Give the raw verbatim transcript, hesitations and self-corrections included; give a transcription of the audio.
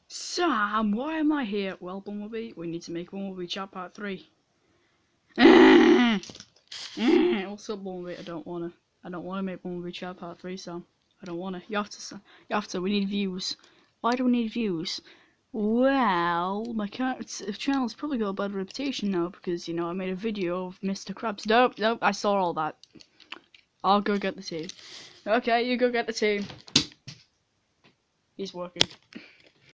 Sam, why am I here? Well, Bumblebee, we need to make Bumblebee Chat Part three. What's up, Bumblebee? I don't wanna. I don't wanna make Bumblebee Chat Part three, Sam. I don't wanna. You have to. You have to. We need views. Why do we need views? Well, my channel's probably got a bad reputation now because, you know, I made a video of Mister Krabs. Nope, nope, I saw all that. I'll go get the team. Okay, you go get the team. He's working.